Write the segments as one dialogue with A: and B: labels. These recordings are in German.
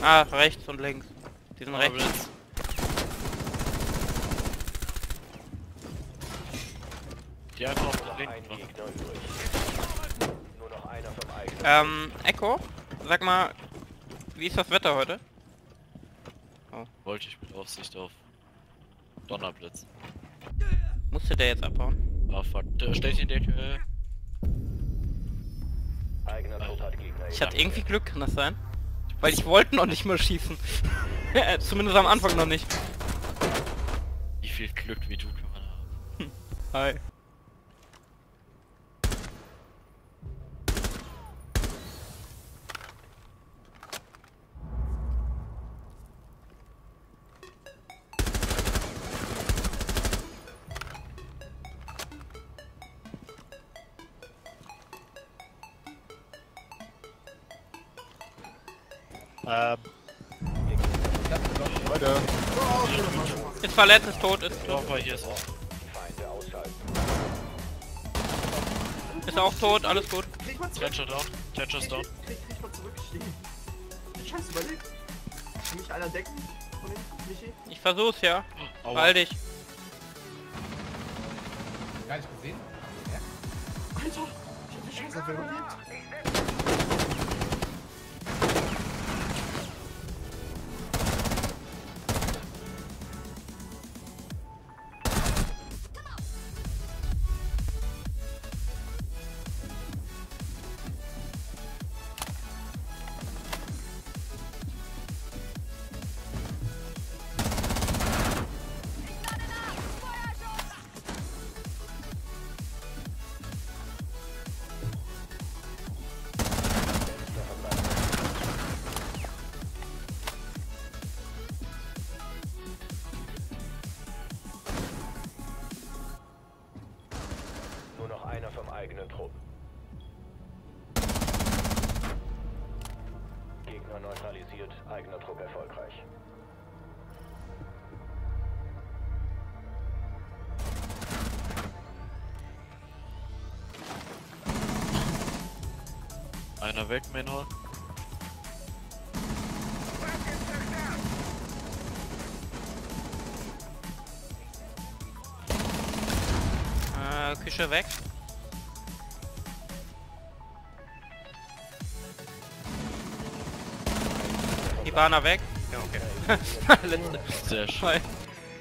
A: Ah, rechts und links. Die sind rechts.
B: Blitz. Die einfach auf der linken.
C: Nur noch einer vom eigenen.
A: Echo, sag mal, wie ist das Wetter heute?
B: Wollte ich mit Aufsicht auf Donnerblitz.
A: Musste der jetzt abhauen?
B: Ah fuck, der steht in der
C: Eigener Trupp hat Gegner.
A: Ich hatte irgendwie Glück, kann das sein? Weil ich wollte noch nicht mal schießen. Zumindest am Anfang noch nicht.
B: Wie viel Glück wie du kann man haben.
A: Hi.
D: Weiter.
A: Ist verletzt, ist tot, ist tot.
B: Doch, hier ist er.
C: Feinde ausschalten.
A: Ist auch tot, alles gut.
E: Krieg mal zurück.
B: Thatcher down. Thatcher's down.
E: Krieg mal zurück. Ich hab's überlegt. Kann mich einer decken? Von dem Michi?
A: Ich versuch's, ja.
B: Aua.
A: Heil dich.
D: Gar nicht gesehen?
E: Alter! Ich hab die Chance auf überlebt.
C: Nur noch einer vom eigenen Trupp. Gegner neutralisiert, eigener Trupp erfolgreich.
B: Einer weg, Manhole.
A: Küche weg. Ibana weg. Ja, okay. Letzte.
B: Sehr schön.
A: Hi.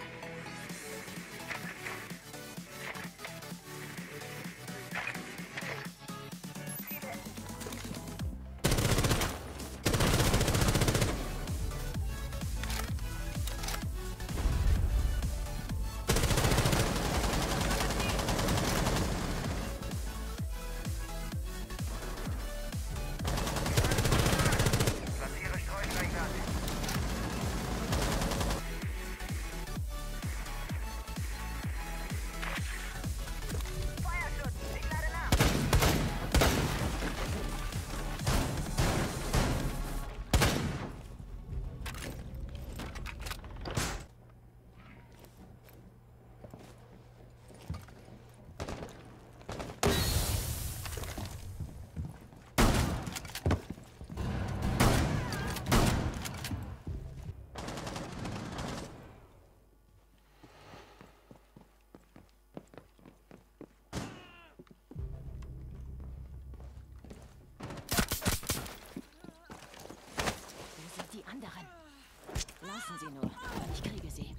F: anderen. Laufen Sie nur, ich kriege sie.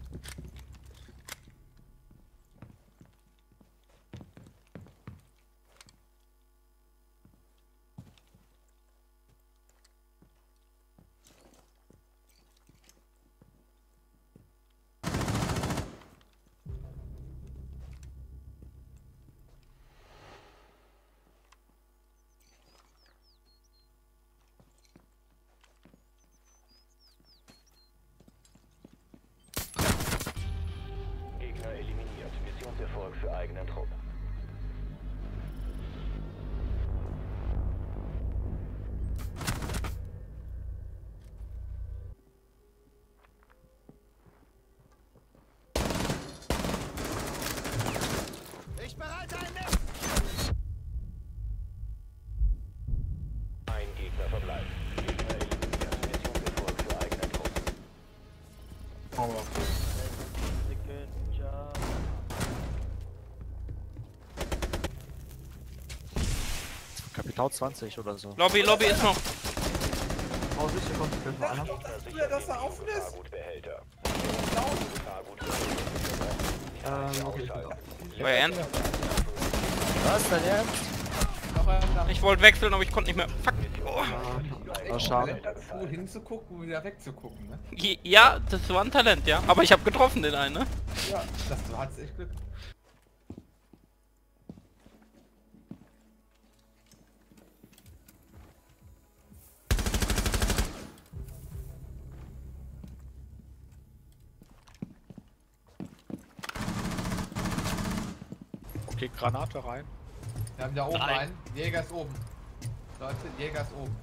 C: Gegner eliminiert. Missionserfolg für eigenen Trupp.
E: Ich bereite einen
C: Ein Gegner verbleibt. Gegner eliminiert. Missionserfolg.
D: Tower.
G: Kapital 20 oder so.
A: Lobby ist noch.
E: Oh, sicher kommt vielleicht noch einer.
D: Ja, dass er offen ist.
C: Fahrgutbehälter.
E: Okay, ich bin da.
A: Euer Ernst?
G: Was, dein Ernst?
D: Noch einer.
A: Ich wollte wechseln, aber ich konnte nicht mehr. Fuck. Oh.
G: Oh, schade.
D: Dazu hinzugucken und wieder wegzugucken, ne?
A: Ja, das war ein Talent, ja. Aber ich habe getroffen den einen, ne?
D: Ja, du hattest echt Glück.
G: Okay, Granate rein.
D: Wir haben da oben
B: Nein.
D: einen. Jäger ist oben. Leute, Jäger ist oben.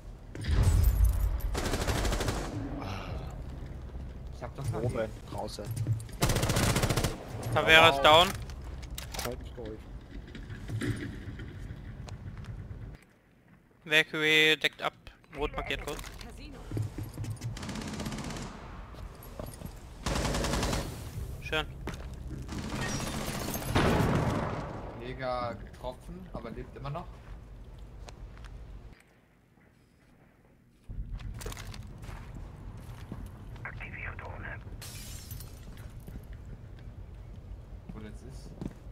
D: Ich hab doch gesagt.
G: Oben, draußen.
A: Tavera ist down.
G: Halt nicht durch.
A: Valkyrie deckt ab. Rot markiert kurz.
F: Casino.
A: Schön.
D: Jäger getroffen, aber lebt immer noch. Wo das ist?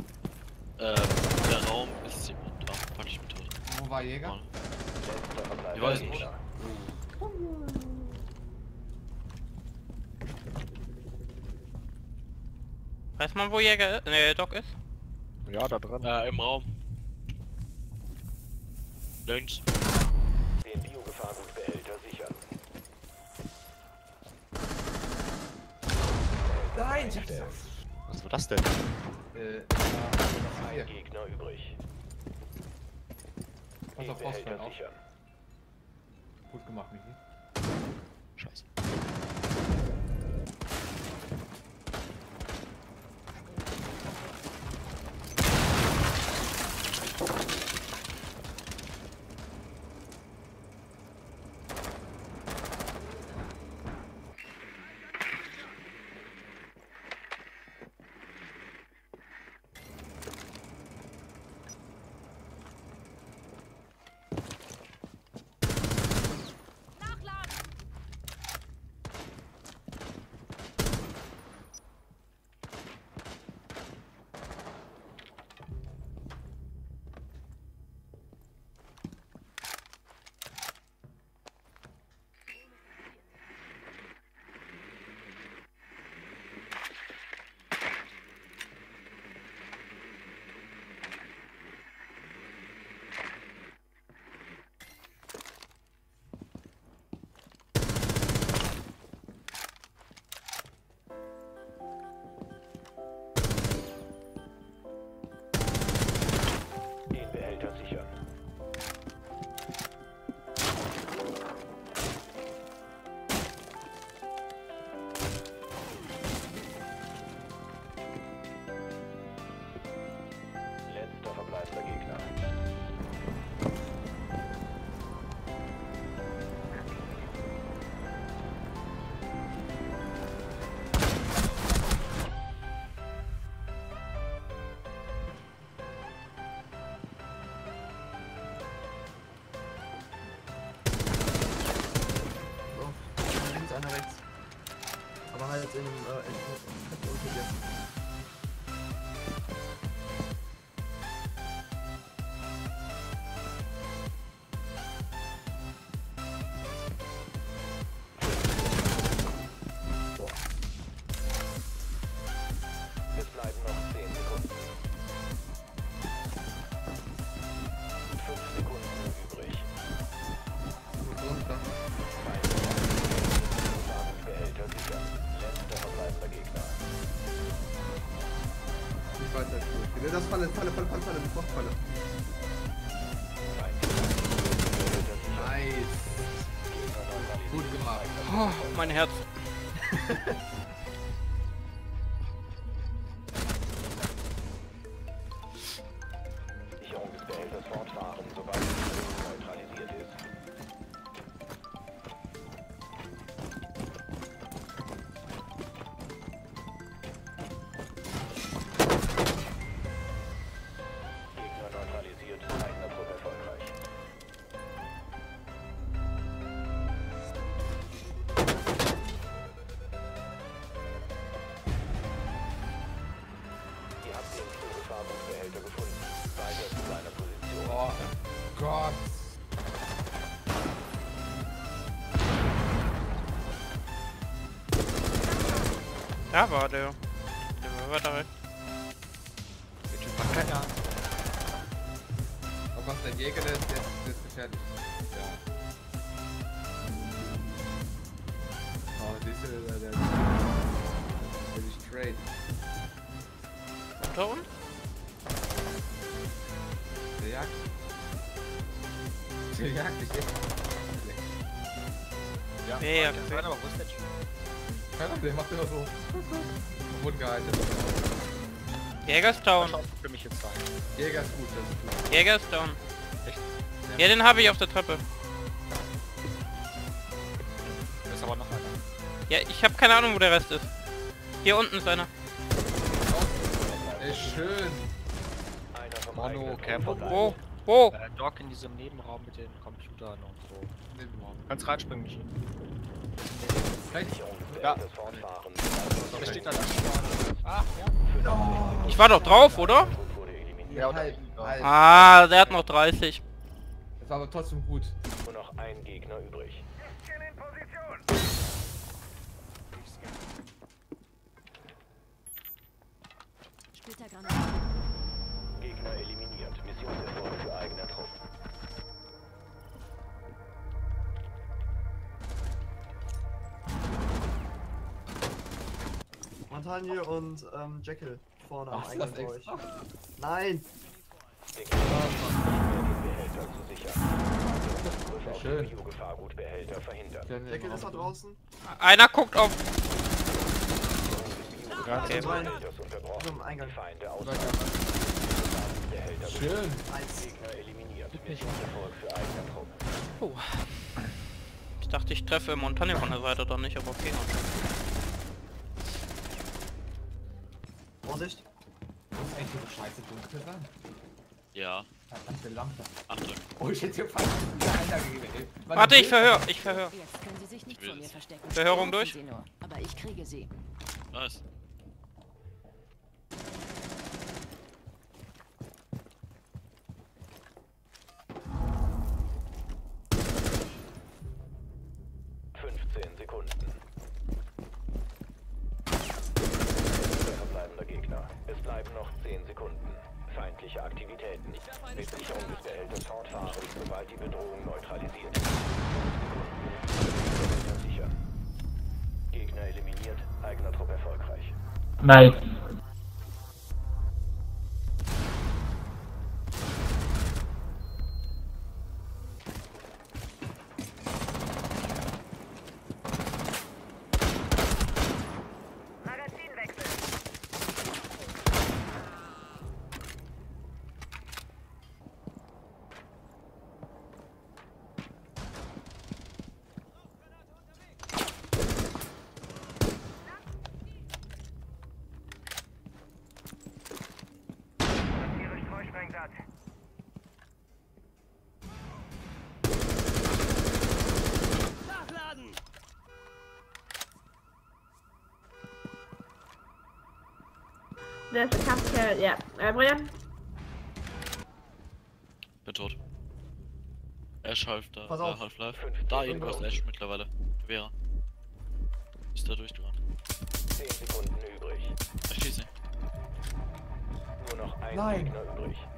B: Der Raum ist jemand da. Fand ich mit tot.
D: Wo war Jäger?
C: Letzter Verbleib
B: Ich weiß
C: der
B: nicht.
C: Gegner.
A: Weiß man, wo Jäger ist? Ne, Doc ist?
G: Ja, da drin.
B: Im Raum. Links.
C: Den Biogefahrgutbehälter sichern.
D: Nein, ich hab gesagt.
G: Was war das denn?
C: Ein Gegner übrig.
D: Pass auf,
C: Den
D: Ausfall
C: Behälter
D: auf.
C: sichern.
D: Gut gemacht, Michi.
G: Scheiße.
C: Den Behälter sichern. Letzter verbleibender Gegner.
E: So, links, einer rechts. Aber halt im unter dir.
C: Es bleiben noch 10 Sekunden. 5 Sekunden übrig.
E: Gut runter.
C: Behälter sichern. Letzter verbleibender Gegner.
E: Nicht weiter. Gut. Das Falle, sofort Falle.
D: Nice. Gut gemacht.
A: Oh, mein Herz.
C: Sicherung des Behälters fortfahren, sobald die Bedrohung neutralisiert ist. Behälter gefunden. Weiter zu seiner Position.
D: Oh Gott.
A: Da war der. Der war da.
G: Der Typ hat keine Ahnung.
D: Oh Gott, der Jäger, der ist gefährlich.
G: Ja.
D: Oh, diese, der ist straight.
A: Unter uns?
D: Der jagt. Der jagt dich jetzt.
G: Ja,
A: Wer jagt
G: das
A: wen?
G: war aber wo ist der Typ?
D: Keiner, der macht immer so. Wurden gehalten.
A: Jäger ist down.
G: Schaut für mich jetzt sein.
D: Jäger ist gut, das ist gut.
A: Jäger ist down.
G: Echt?
A: Ja, den habe ich auf der Treppe.
G: Da ist aber noch einer.
A: Ja, ich habe keine Ahnung, wo der Rest ist. Hier unten ist einer.
D: Ey, schön.
C: Einer vom
G: Mono,
C: eigenen
G: Camper.
C: Trupp
A: Wo? Wo?
G: Doc in diesem Nebenraum mit den Computern und so.
D: Nebenraum.
G: Kannst reinspringen, Michi.
D: Rechts.
G: Ja.
C: Das Fortfahren.
G: Der steht da nicht. Ah, ja.
A: Ich war doch drauf, oder?
C: Wurde eliminiert.
G: Ja, oder?
D: Halb.
A: Ah, der hat noch 30.
D: Das war aber trotzdem gut.
C: Nur noch ein Gegner übrig.
F: Splittergranate.
C: Gegner eliminiert. Missionserfolg für eigener Trupp.
E: Montagne und Jekyll vorne am
D: Ach,
E: Eingang
D: das
E: bei euch.
D: extra?
E: Nein!
C: Der Gegner Behälter zu sichern. Angriff auf
D: schön.
C: den Biogefahrgutbehälter verhindert.
E: Jekyll ist da draußen.
A: Einer guckt auf.
G: Ja,
A: Okay.
C: Behälters unterbrochen.
E: Am Eingang.
C: Die Feinde
D: Oder
C: aus.
D: gar
C: Behälter
D: schön.
E: Eins.
C: Gegner eliminiert. Missionserfolg für eigener Trupp.
A: Oh. Ich dachte, ich treffe Montagne von der Seite dann nicht, aber okay.
E: Vorsicht.
D: Das ist echt so scheiße dunkel sein.
B: Ja,
D: Verdammte Lampe.
B: Achtung.
D: Oh, ich hätte hier fast einer gegeben, ey.
A: Warte, ich verhör. Ich verhör.
F: Jetzt können Sie sich nicht vor mir verstecken.
A: Verhörung
F: Lassen
A: durch.
F: Sie nur, aber ich kriege Sie.
B: Nice.
C: Verbleibender Gegner. Es bleiben noch 10 Sekunden. Feindliche Aktivitäten. Mit Sicherung des Behälters fortfahren, sobald die Bedrohung neutralisiert ist. Behälter sichern. Gegner eliminiert, eigener Trupp erfolgreich.
H: Nice.
I: There's a cafeteria. Yeah. Brian?
B: Bin tot. Ash half da.
E: Pass auf.
B: Half-Life. Da irgendwas Ash mittlerweile. Vera. Ist da durchgerannt.
C: 10 Sekunden übrig.
B: Erschieße.
C: Nur noch ein
D: Nein.
C: Gegner übrig.